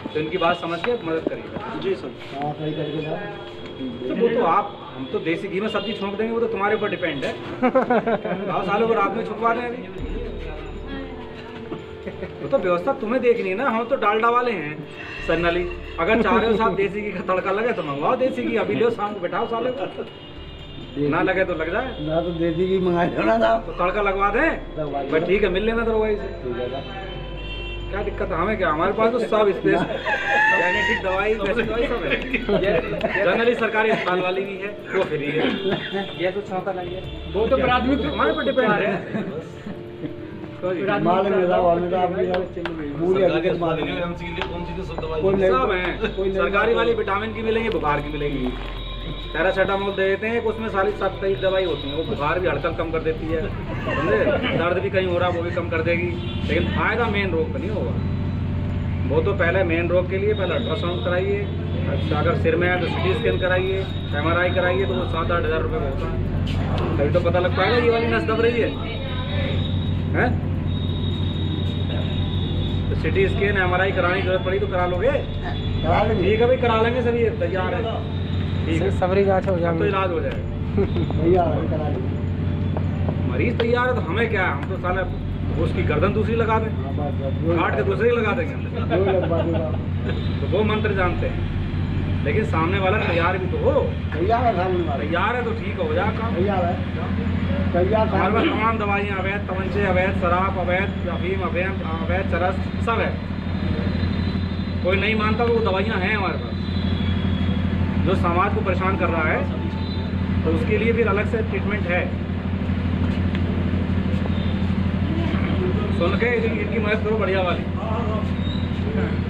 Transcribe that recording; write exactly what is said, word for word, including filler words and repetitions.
तो इनकी बात समझ के मदद करिए। जी सर। हाँ सही करके तो वो तो आप हम तो देसी घी में सब्जी छोंक देंगे, वो तो तुम्हारे ऊपर डिपेंड है। गाँव सालों को रात में छुपवा दें अभी, वो तो व्यवस्था तुम्हें देखनी है ना। हम तो डालडा वाले हैं सन्नली। अगर चाह रहे हो साहब देसी घी का तड़का लगे तो मंगवाओ देसी घी, अभी लो शाम को बैठाओ साले को, ना लगे तो लग जाए ना, तो देसी घी मंगा लो ना साहब, तो तड़का लगवा दें। बस ठीक है, मिल लेना दरवाई से, क्या दिक्कत है हमें? क्या हमारे पास तो सब स्पेस जेनेटिक दवाई दवाई सब है। जनरली सरकारी अस्पताल वाली भी है, वो फ्री है। ये तो छौका लगी है, वो तो प्राथमिक हमारे पर डिपेंड है। सब है सरकारी वाली, विटामिन की मिलेंगी, बुखार की मिलेगी। पैरासीटामोल दे देते हैं, उसमें सारी सब कई दवाई होती है, वो बुखार भी हड़कन कम कर देती है, समझे? दर्द भी कहीं हो रहा है वो भी कम कर देगी, लेकिन फायदा मेन रोग का नहीं होगा। वो तो पहले मेन रोग के लिए पहले अल्ट्रासाउंड कराइए, अच्छा अगर सिर में है तो सिटी स्कैन कराइए, एम आर आई कराइए, तो वो सात आठ हज़ार रुपये का होता है। तभी तो पता लग पाएगा ये वाली नस दब रही है, हैं? तो CT scan M R I कराने की जरूरत पड़ी तो करा लोगे? ठीक है भाई, करा लेंगे सर, ये तैयार है, ठीक है, सबरी जांच हो जाए तो इलाज हो जाएगा। मरीज तैयार है तो हमें क्या है, हम तो साला उसकी गर्दन दूसरी लगा दें, काट के दूसरी लगा देंगे, तो वो मंत्र जानते हैं। लेकिन सामने वाला तैयार भी तो हो, तैयार है, तैयार है तो ठीक हो जाए काम। हमारे पास तमाम दवाइयाँ अवैध तमंचे, अवैध शराब, अवैध अफीम, अवैध अवैध चरस सब है। कोई नहीं मानता तो वो दवाइयाँ हैं हमारे पास। जो समाज को परेशान कर रहा है तो उसके लिए फिर अलग से ट्रीटमेंट है। सुन के इनकी मदद करो बढ़िया वाली।